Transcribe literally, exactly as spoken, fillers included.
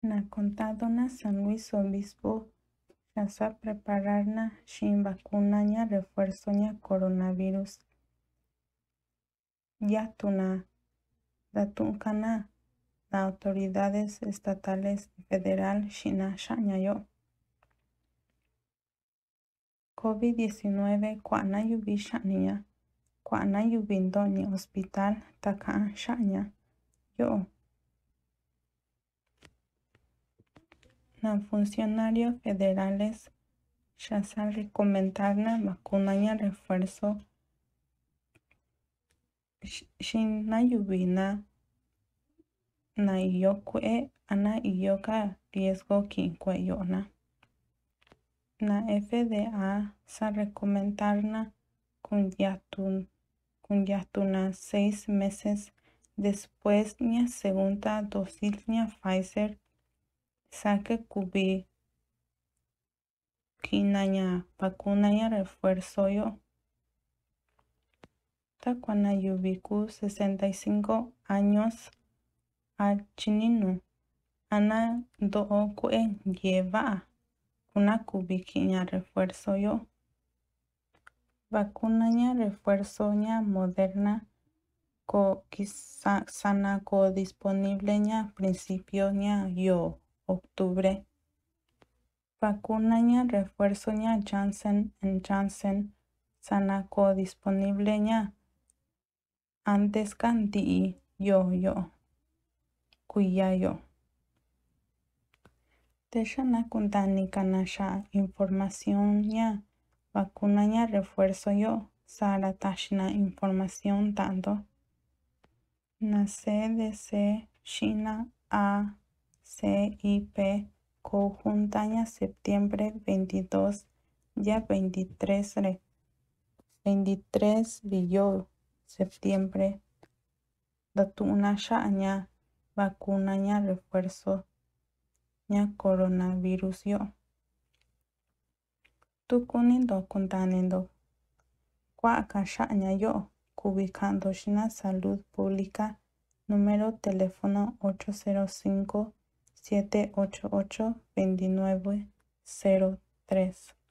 Na Condado na San Luis Obispo ya sa prepararna shin vacuna ña refuerzo ña coronavirus. Ya tuna datunkana na autoridades estatales federal shina shañayo. COVID diecinueve kuana yubi shania, kuana yubindo ni hospital takaan shaña yo. Na funcionarios federales ya sa recomendarna vacuna ña refuerzo shin na yubina na iyo kue ana iyo ka riesgo kin kue yona. Na F D A sa recomendarna con yatun con yatuna seis meses después ña segunda dosis ña Pfizer sa que kubi kina ña vacuna ña refuerzo yo. Ta kuana yubiku sesenta y cinco años a chininu ana do kue lleva una kubi kiña refuerzo yo. Vacuna ña refuerzo ña Moderna ko kisa sana ko disponible ña principio ña yo octubre. Vacuna ña refuerzo ña Johnson and Johnson sana ko disponible ña antes kanti yo yo kuya yo. Texana kuntani kanasha información ña vacuna ña refuerzo yo sara tashna información tanto. Na C D C China A C I P conjunta ña septiembre veintidós ya veintitrés re veintitrés de yo septiembre datuna shaña vacuna ña refuerzo ña coronavirus yo. Tukunindo contanindo kwa shaña yo ubicando China Salud Pública número teléfono ocho cero cinco, siete ocho ocho, dos nueve cero tres.